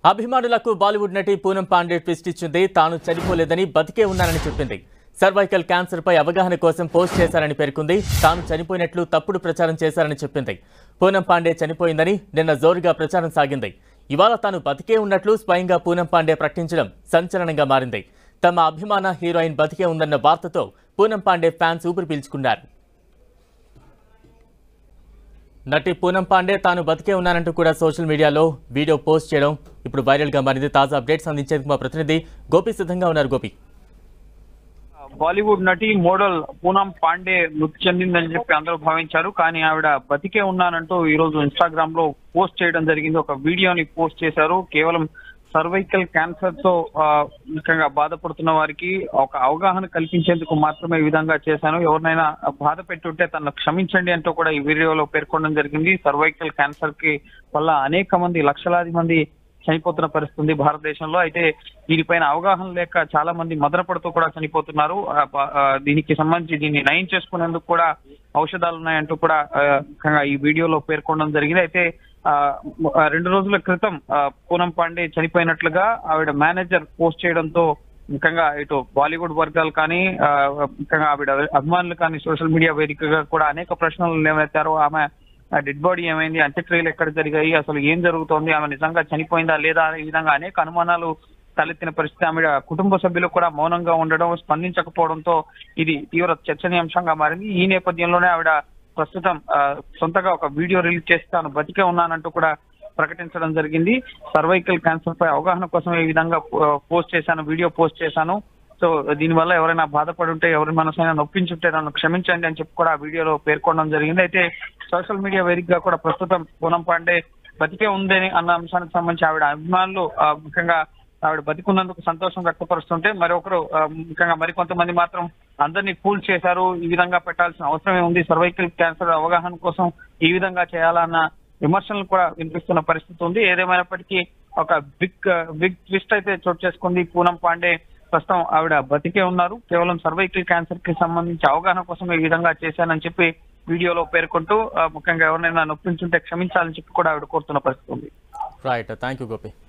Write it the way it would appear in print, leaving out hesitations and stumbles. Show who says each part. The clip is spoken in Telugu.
Speaker 1: అభిమానులకు బాలీవుడ్ నటి పూనం పాండే ట్విస్ట్ ఇచ్చింది. తాను చనిపోలేదని బతికే ఉన్నానని చెప్పింది. సర్వైకల్ క్యాన్సర్ పై అవగాహన కోసం పోస్ట్ చేశారని పేర్కొంది. తాను చనిపోయినట్లు తప్పుడు ప్రచారం చేశారని చెప్పింది. పూనం పాండే చనిపోయిందని నిన్న జోరుగా ప్రచారం సాగింది. ఇవాళ తాను బతికే ఉన్నట్లు స్వయంగా పూనం పాండే ప్రకటించడం సంచలనంగా మారింది. తమ అభిమాన హీరోయిన్ బతికే ఉందన్న వార్తతో పూనం పాండే ఫ్యాన్స్ ఊపిరి పీల్చుకున్నారు. నటి పూనం పాండే తాను బతికే ఉన్నానంటూ కూడా సోషల్ మీడియాలో వీడియో పోస్ట్ చేయడం ఇప్పుడు వైరల్ గా మారింది. తాజా అప్డేట్స్ అందించేందుకు మా ప్రతినిధి గోపి సిద్ధంగా ఉన్నారు. గోపి,
Speaker 2: బాలీవుడ్ నటి మోడల్ పూనం పాండే మృతి చెందిందని చెప్పి అందరూ భావించారు. కానీ ఆవిడ బతికే ఉన్నానంటూ ఈ రోజు ఇన్స్టాగ్రామ్ లో పోస్ట్ చేయడం జరిగింది. ఒక వీడియోని పోస్ట్ చేశారు. కేవలం సర్వైకల్ క్యాన్సర్ తో ముఖ్యంగా బాధపడుతున్న వారికి ఒక అవగాహన కల్పించేందుకు మాత్రమే ఈ విధంగా చేశాను. ఎవరినైనా బాధ పెట్టుంటే తనను క్షమించండి అంటూ కూడా ఈ వీడియోలో పేర్కొనడం జరిగింది. సర్వైకల్ క్యాన్సర్ కి వల్ల అనేక మంది, లక్షలాది మంది చనిపోతున్న పరిస్థితి భారతదేశంలో. అయితే దీనిపైన అవగాహన లేక చాలా మంది మదనపడుతూ కూడా చనిపోతున్నారు. దీనికి సంబంధించి దీన్ని నయం చేసుకునేందుకు కూడా ఔషధాలు ఉన్నాయంటూ కూడా ఈ వీడియోలో పేర్కొనడం జరిగింది. అయితే 2 రోజుల క్రితం పూనం పాండే చనిపోయినట్లుగా ఆవిడ మేనేజర్ పోస్ట్ చేయడంతో ముఖ్యంగా ఇటు బాలీవుడ్ వర్గాలు కానీ ముఖ్యంగా ఆవిడ అభిమానులు కానీ సోషల్ మీడియా వేదికగా కూడా అనేక ప్రశ్నలు లేవనెత్తారు. ఆమె డెడ్ బాడీ ఏమైంది, అంత్యక్రియలు ఎక్కడ జరిగాయి, అసలు ఏం జరుగుతోంది, ఆమె నిజంగా చనిపోయిందా లేదా, ఈ విధంగా అనేక అనుమానాలు తలెత్తిన పరిస్థితి. ఆమె కుటుంబ సభ్యులు కూడా మౌనంగా ఉండడం, స్పందించకపోవడంతో ఇది తీవ్ర చర్చనీయాంశంగా మారింది. ఈ నేపథ్యంలోనే ఆవిడ ప్రస్తుతం సొంతగా ఒక వీడియో రిలీజ్ చేసి తాను బతికే ఉన్నానంటూ కూడా ప్రకటించడం జరిగింది. సర్వైకల్ క్యాన్సర్ పై అవగాహన కోసం ఈ విధంగా వీడియో పోస్ట్ చేశాను. సో దీనివల్ల ఎవరైనా బాధపడుంటే, ఎవరి మనసైనా నొప్పించుంటే నన్ను క్షమించండి అని చెప్పి కూడా ఆ వీడియోలో పేర్కొనడం జరిగింది. అయితే సోషల్ మీడియా వేదికగా కూడా ప్రస్తుతం పూనం పాండే బతికే ఉందని అన్న అంశానికి సంబంధించి ఆవిడ అభిమానులు ముఖ్యంగా ఆవిడ బతికున్నందుకు సంతోషం వ్యక్తపరుస్తుంటే, మరొకరు ముఖ్యంగా మరికొంతమంది మాత్రం అందరినీ ఫూల్ చేశారు, ఈ విధంగా పెట్టాల్సిన అవసరమే ఉంది, సర్వైకల్ క్యాన్సర్ అవగాహన కోసం ఈ విధంగా చేయాలన్న విమర్శలు కూడా వినిపిస్తున్న పరిస్థితి ఉంది. ఏదేమైనప్పటికీ ఒక బిగ్ ట్విస్ట్ అయితే చోటు చేసుకుంది. పూనం పాండే ప్రస్తుతం ఆవిడ బతికే ఉన్నారు. కేవలం సర్వైకల్ క్యాన్సర్ కి సంబంధించి అవగాహన కోసం ఈ విధంగా చేశానని చెప్పి వీడియోలో పేర్కొంటూ ముఖ్యంగా ఎవరినైనా నొప్పించుంటే క్షమించాలని చెప్పి కూడా ఆవిడ కోరుతున్న పరిస్థితి ఉంది.
Speaker 1: Right, thank you Gopi.